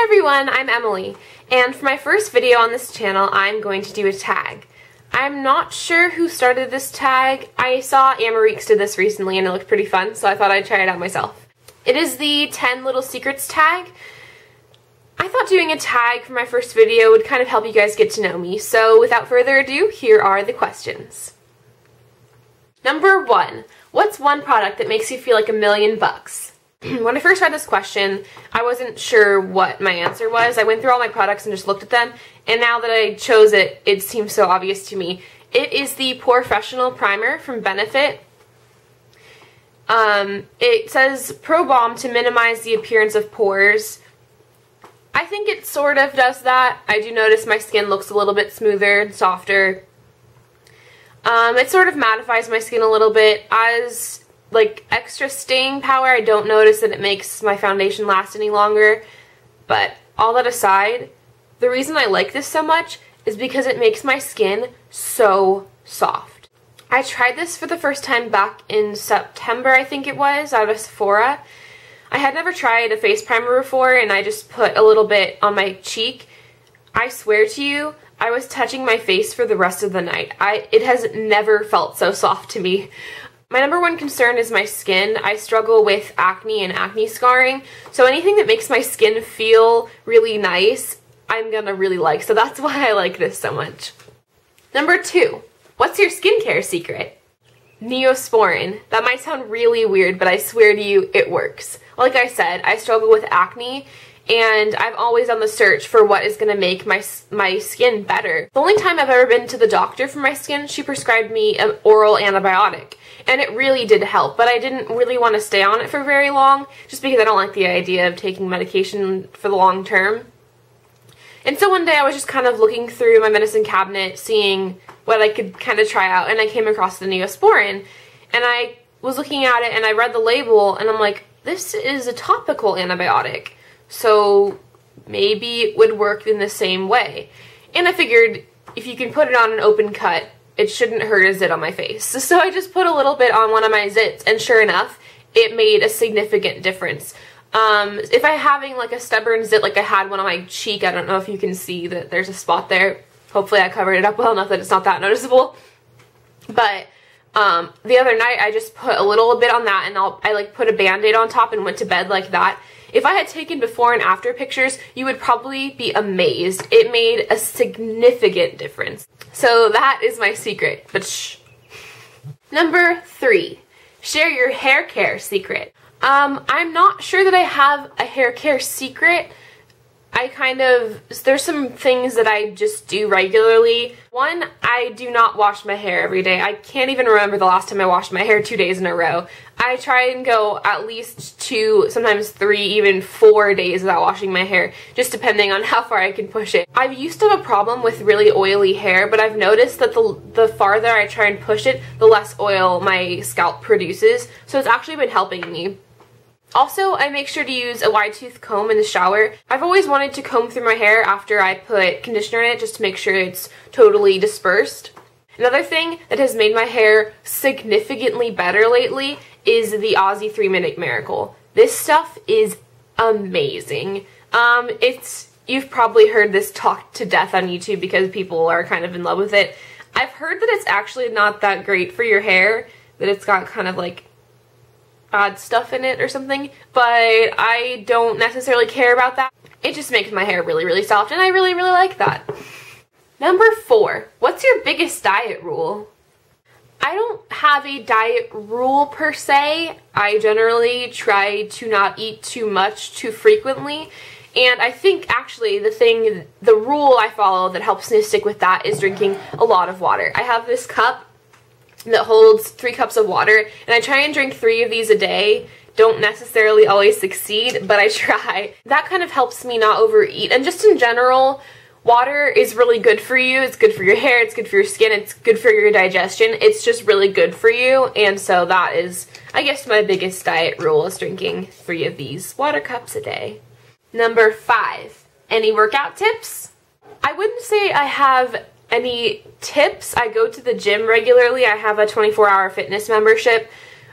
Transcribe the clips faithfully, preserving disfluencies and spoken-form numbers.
everyone, I'm Emily, and for my first video on this channel, I'm going to do a tag. I'm not sure who started this tag. I saw Amariques did this recently and it looked pretty fun, so I thought I'd try it out myself. It is the ten Little Secrets tag. I thought doing a tag for my first video would kind of help you guys get to know me, so without further ado, here are the questions. Number one, what's one product that makes you feel like a million bucks? When I first read this question, I wasn't sure what my answer was. I went through all my products and just looked at them, and now that I chose it, it seems so obvious to me. It is the POREfessional Primer from Benefit. Um, it says Pro Balm to minimize the appearance of pores. I think it sort of does that. I do notice my skin looks a little bit smoother and softer. Um, it sort of mattifies my skin a little bit. As like extra staying power, I don't notice that it makes my foundation last any longer. But all that aside, the reason I like this so much is because it makes my skin so soft. I tried this for the first time back in September, I think it was, out of Sephora. I had never tried a face primer before, and I just put a little bit on my cheek. I swear to you, I was touching my face for the rest of the night. I it has never felt so soft to me. My number one concern is my skin. I struggle with acne and acne scarring, so anything that makes my skin feel really nice, I'm gonna really like, so that's why I like this so much. Number two, what's your skincare secret? Neosporin. That might sound really weird, but I swear to you, it works. Like I said, I struggle with acne, and I'm always on the search for what is going to make my my skin better. The only time I've ever been to the doctor for my skin, she prescribed me an oral antibiotic, and it really did help, but I didn't really want to stay on it for very long, just because I don't like the idea of taking medication for the long term. And so one day I was just kind of looking through my medicine cabinet, seeing what I could kind of try out, and I came across the Neosporin, and I was looking at it, and I read the label, and I'm like, this is a topical antibiotic, so maybe it would work in the same way. And I figured if you can put it on an open cut, it shouldn't hurt a zit on my face. So I just put a little bit on one of my zits, and sure enough, it made a significant difference. Um, if I'm having like a stubborn zit, like I had one on my cheek, I don't know if you can see that there's a spot there. Hopefully I covered it up well enough that it's not that noticeable. But um, the other night I just put a little bit on that, and I'll, I like put a band-aid on top and went to bed like that. If I had taken before and after pictures, you would probably be amazed. It made a significant difference. So that is my secret, but shh. Number three, share your hair care secret. Um, I'm not sure that I have a hair care secret. I kind of, there's some things that I just do regularly. One, I do not wash my hair every day. I can't even remember the last time I washed my hair two days in a row. I try and go at least two, sometimes three, even four days without washing my hair, just depending on how far I can push it. I used to have a problem with really oily hair, but I've noticed that the, the farther I try and push it, the less oil my scalp produces, so it's actually been helping me. Also, I make sure to use a wide tooth comb in the shower. I've always wanted to comb through my hair after I put conditioner in it, just to make sure it's totally dispersed. Another thing that has made my hair significantly better lately is the Aussie three minute Miracle. This stuff is amazing. Um, it's, you've probably heard this talked to death on YouTube because people are kind of in love with it. I've heard that it's actually not that great for your hair, that it's got kind of like odd stuff in it or something, but I don't necessarily care about that. It just makes my hair really, really soft, and I really, really like that. Number four, what's your biggest diet rule? I don't have a diet rule per se. I generally try to not eat too much too frequently, and I think actually the thing, the rule I follow that helps me stick with that is drinking a lot of water. I have this cup that holds three cups of water, and I try and drink three of these a day. Don't necessarily always succeed, but I try. That kind of helps me not overeat, and just in general, water is really good for you. It's good for your hair, it's good for your skin, it's good for your digestion. It's just really good for you, and so that is, I guess, my biggest diet rule is drinking three of these water cups a day. Number five, any workout tips? I wouldn't say I have any tips. I go to the gym regularly. I have a twenty-four hour fitness membership.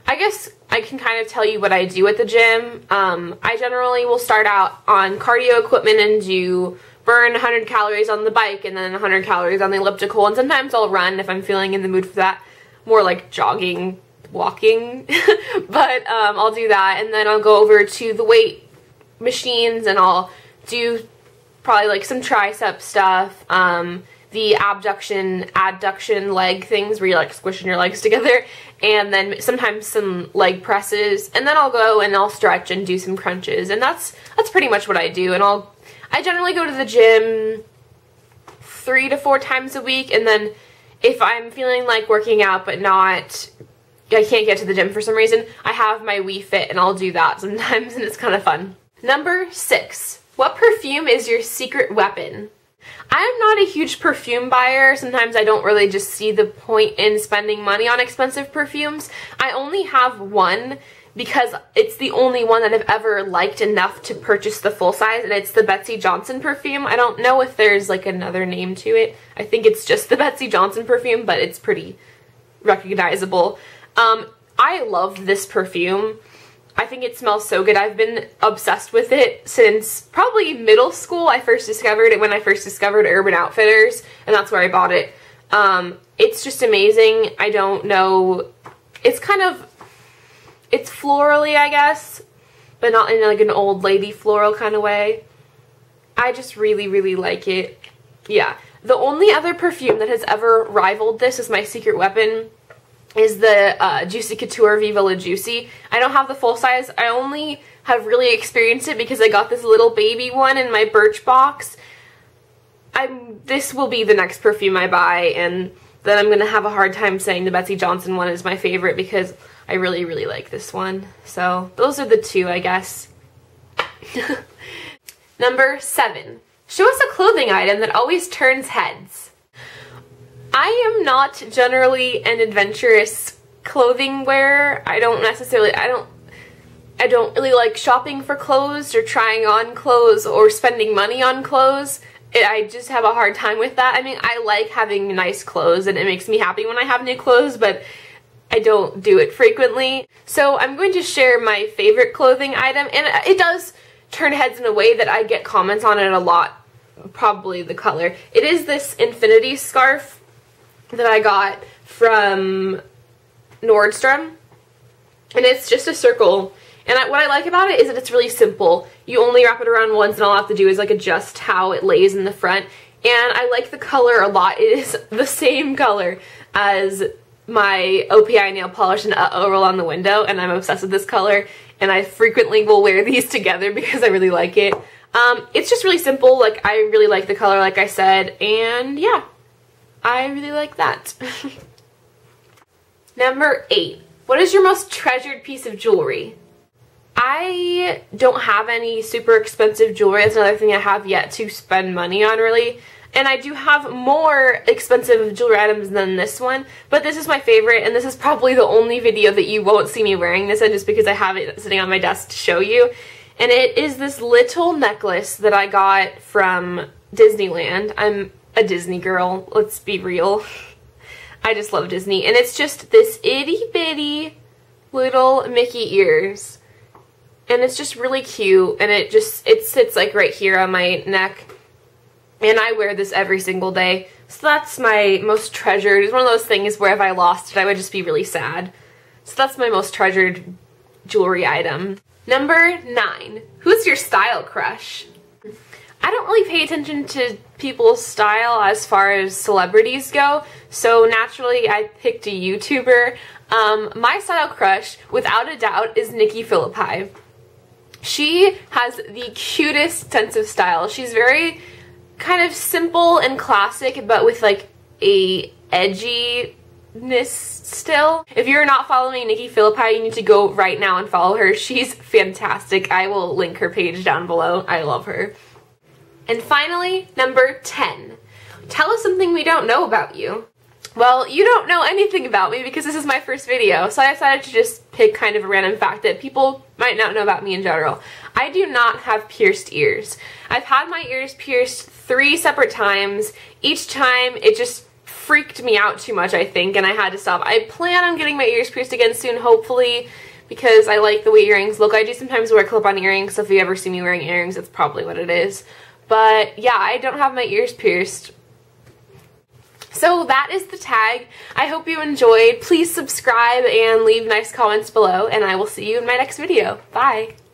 I guess I can kind of tell you what I do at the gym. Um, I generally will start out on cardio equipment and do burn one hundred calories on the bike and then one hundred calories on the elliptical, and sometimes I'll run if I'm feeling in the mood for that, more like jogging, walking, but um, I'll do that, and then I'll go over to the weight machines and I'll do probably like some tricep stuff, um, the abduction, adduction leg things where you're like squishing your legs together, and then sometimes some leg presses, and then I'll go and I'll stretch and do some crunches, and that's that's pretty much what I do. And I'll I generally go to the gym three to four times a week, and then if I'm feeling like working out but not, I can't get to the gym for some reason, I have my Wii Fit and I'll do that sometimes, and it's kind of fun. Number six, what perfume is your secret weapon? I am not a huge perfume buyer. Sometimes I don't really just see the point in spending money on expensive perfumes. I only have one because it's the only one that I've ever liked enough to purchase the full size, and it's the Betsey Johnson perfume. I don't know if there's like another name to it. I think it's just the Betsey Johnson perfume, but it's pretty recognizable. Um, I love this perfume. I think it smells so good. I've been obsessed with it since probably middle school. I first discovered it when I first discovered Urban Outfitters, and that's where I bought it. Um, it's just amazing. I don't know. It's kind of, it's florally, I guess, but not in like an old lady floral kind of way. I just really, really like it. Yeah. The only other perfume that has ever rivaled this as my secret weapon is the uh, Juicy Couture Viva La Juicy. I don't have the full size. I only have really experienced it because I got this little baby one in my Birchbox. I'm, this will be the next perfume I buy, and then I'm going to have a hard time saying the Betsey Johnson one is my favorite because I really, really like this one. So those are the two, I guess. Number seven. Show us a clothing item that always turns heads. I am not generally an adventurous clothing wearer. I don't necessarily, I don't, I don't really like shopping for clothes or trying on clothes or spending money on clothes. It, I just have a hard time with that. I mean, I like having nice clothes and it makes me happy when I have new clothes, but I don't do it frequently. So I'm going to share my favorite clothing item, and it does turn heads in a way that I get comments on it a lot, probably the color. It is this infinity scarf that I got from Nordstrom, and it's just a circle, and I, what I like about it is that it's really simple. You only wrap it around once, and all I have to do is like adjust how it lays in the front, and I like the color a lot. It is the same color as my O P I nail polish and Uh-Oh Roll on the Window, and I'm obsessed with this color, and I frequently will wear these together because I really like it. Um, it's just really simple. Like, I really like the color, like I said, and yeah. I really like that. Number eight. What is your most treasured piece of jewelry? I don't have any super expensive jewelry. That's another thing I have yet to spend money on, really. And I do have more expensive jewelry items than this one, but this is my favorite, and this is probably the only video that you won't see me wearing this in just because I have it sitting on my desk to show you. And it is this little necklace that I got from Disneyland. I'm a Disney girl, let's be real. I just love Disney, and it's just this itty bitty little Mickey ears, and it's just really cute, and it just it sits like right here on my neck, and I wear this every single day. So that's my most treasured. It's one of those things where if I lost it I would just be really sad. So that's my most treasured jewelry item. Number nine. Who's your style crush? I don't really pay attention to people's style as far as celebrities go, so naturally I picked a YouTuber. Um, my style crush, without a doubt, is Nikki Phillippi. She has the cutest sense of style. She's very kind of simple and classic, but with like a edginess still. If you're not following Nikki Phillippi, you need to go right now and follow her. She's fantastic. I will link her page down below. I love her. And finally, number ten. Tell us something we don't know about you. Well, you don't know anything about me because this is my first video, so I decided to just pick kind of a random fact that people might not know about me in general. I do not have pierced ears. I've had my ears pierced three separate times. Each time it just freaked me out too much, I think, and I had to stop. I plan on getting my ears pierced again soon, hopefully, because I like the way earrings look. I do sometimes wear clip-on earrings, so if you ever see me wearing earrings, that's probably what it is. But yeah, I don't have my ears pierced. So that is the tag. I hope you enjoyed. Please subscribe and leave nice comments below, and I will see you in my next video. Bye!